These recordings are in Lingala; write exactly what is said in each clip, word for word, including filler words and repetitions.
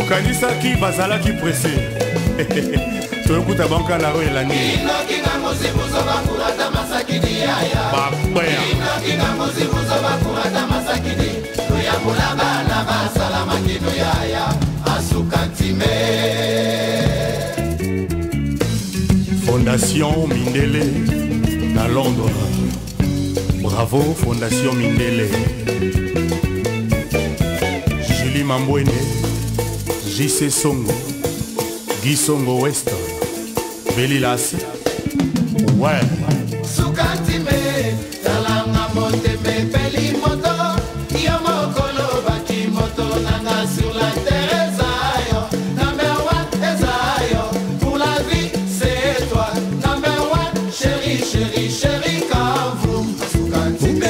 tokanisaki bazalaki presse toyokuta banka na ro elangi bakweya Fondation Mindele à Londres. Bravo Fondation Mindele. Julie Mambwene, J C Songo, Guy Songo West, Belilas. Ouais. Sukantime, talanga monteme, peli moto, yomokolo baki moto, nanga sur la terre, Zayo, number one, Zayo, pour la vie, c'est toi, number one, chérie, chérie, chérie, comme vous. Sukantime,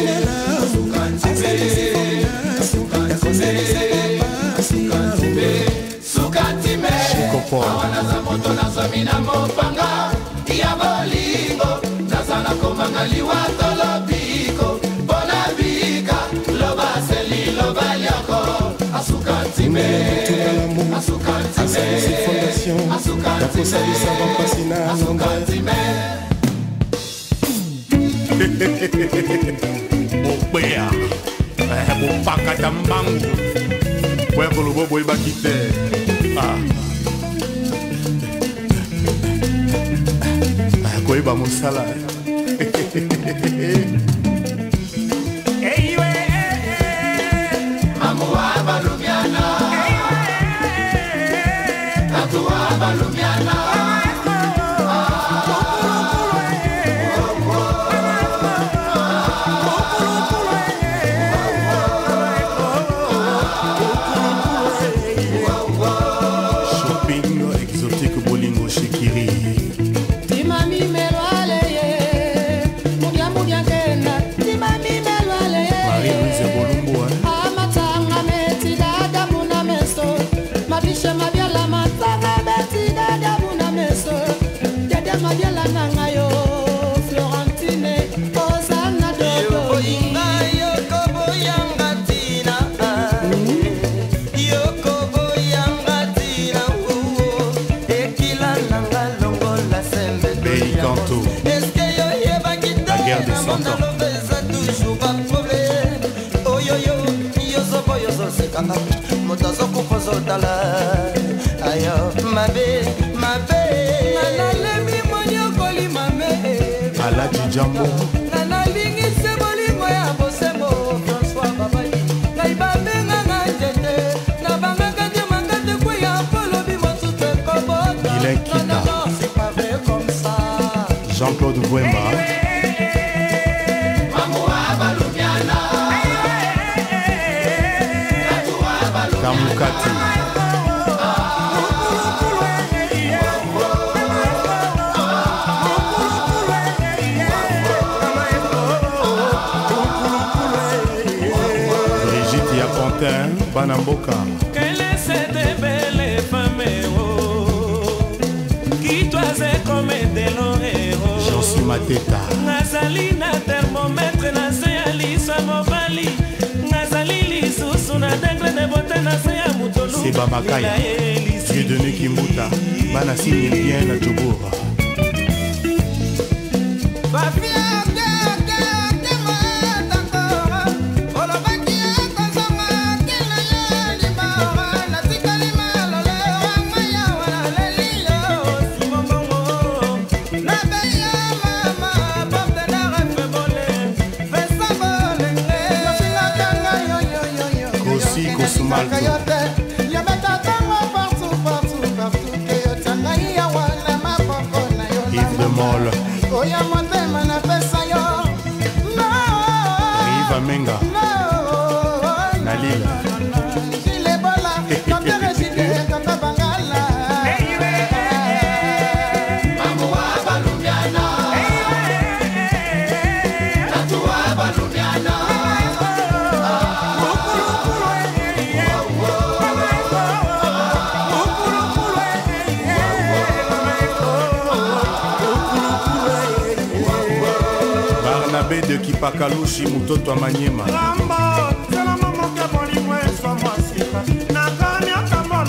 Sukantime, Sukantime, Sukantime, awana za moto na zamina mopanga, Yabolingo, Nazana komanga liwato lobiko, Bonabika, loba seli loba yako, Asukantime, Asukantime, Asukantime, Asukantime. Bopea, bopaka tambangu, wekolo bobo ibakite. Ah. Koiba musala. Mamua balumiana, tatua balumiana. Shopping exotique bolingo shikiri. La guerre des cent ans. Aladi Jambo. Guilain Kita. Jean-Claude Bouemba. Kamukati. Brigitte Yapontin, Banamboka. Quelle est cette belle femme qui toisait comme des loréros? Josi Mateta. Nazali na thermomètre na se alisa mobali. Nazali lisusu na degré de beauté na se ya mutolu. Seba Makaya. Dieu de Nekimbuta. Bana signe bien na Tchobora. Yves de Molle. Riva Menga. Nalila. Barnabé de Kipakalushi Mutoto Manyema.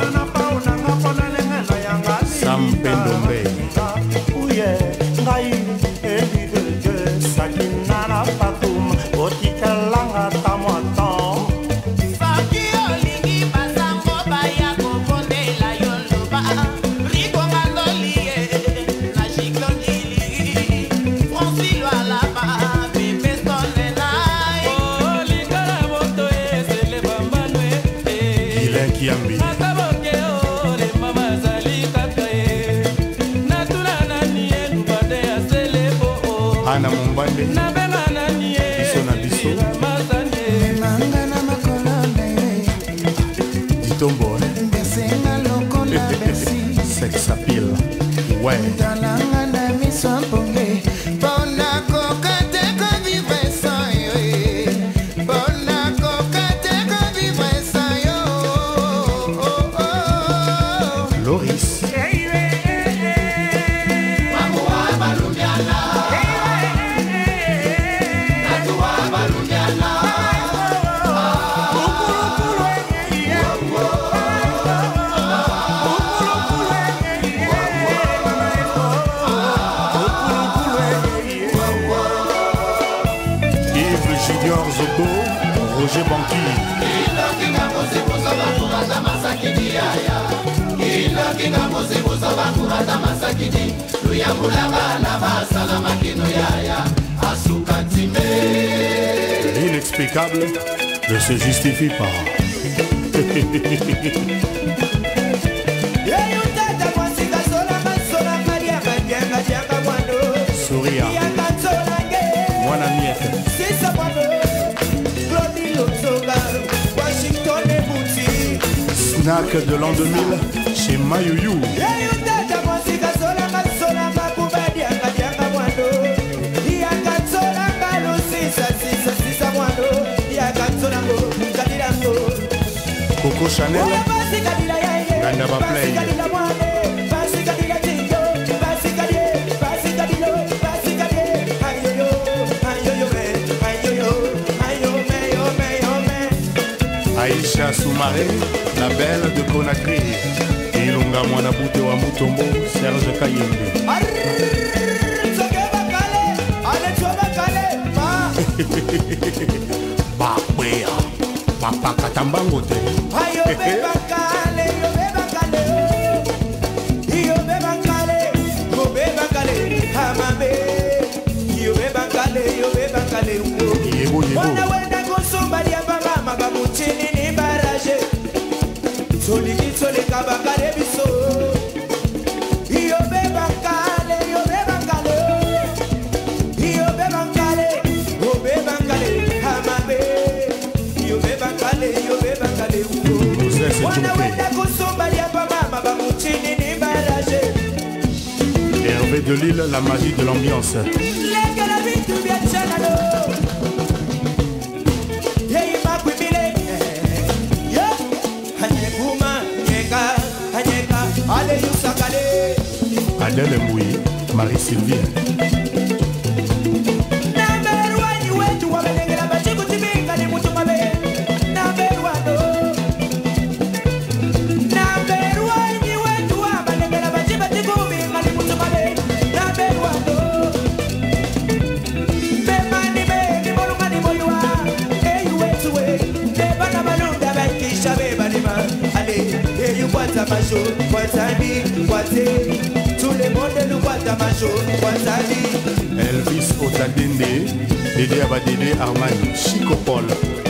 langa ta moatan. Soki olingi basango baya kobondela yo loba rikonga lolie na chikongili Francilo alaba bebe sonenai olingala moto esele bambanwe Gilen Kiambi akaboke ole mama zali kakae natuna nani elu bade asele bo Ana Mumbande nabema nani biso na biso mazanye Nanga na makolone Ditombo Besenga lokola besi Sex appeal. Ouais. Talanga na miso ponge Pona kokate ko vivre sans yo Pona kokate ko vivre sans yo Oh oh Loris Mamuwa balumiana Natuwa balumiana Yves Junior Zoto Roger Banqui Ilokinga mosibuza bakurata masakidi yaya Ilokinga mosibuza bakurata masakidi Luyambulanga na basala makino yaya Asuka timbe Inexplicable ne se justifie pas. Souria Mwana Miette Snack de l'an deux mille chez Mayuyu. Coco Chanel Ganda ba play Aïcha Soumaré, la belle de Conakry. Ilunga Mwana Bute wa Mutombo, Serge Kayembe. Bakwea, Papa Katambango te. Yebo yebo. Hervé de Lille, la magie de l'ambiance. Adèle Mouy, Marie-Sylvie. Tout le monde nous voit à ma jour, Elvis Otadende, Dédé Abadede Armani, Chico Paul.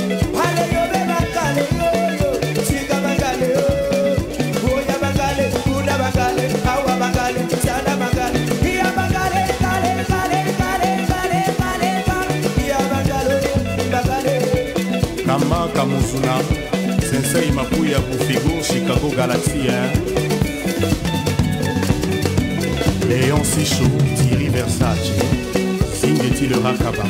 Kamba Kamuzuna, Sensei Mapuya Bufigo, Chicago Galaxy. Hein? Léon Sichou, Thierry Versace, Singeti le Rakaba.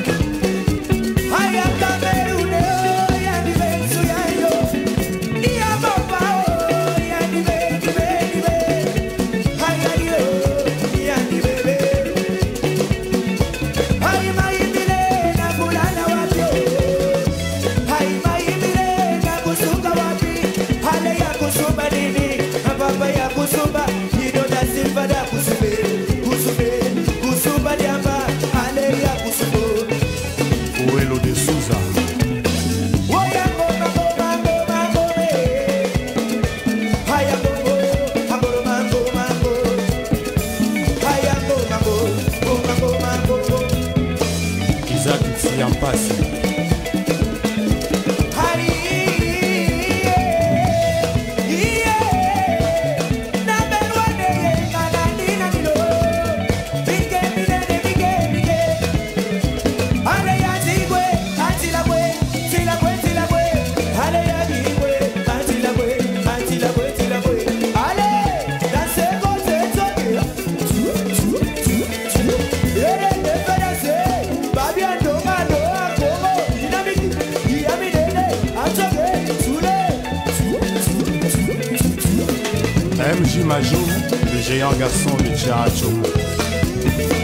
M J Majou, le géant garçon de Tchacho.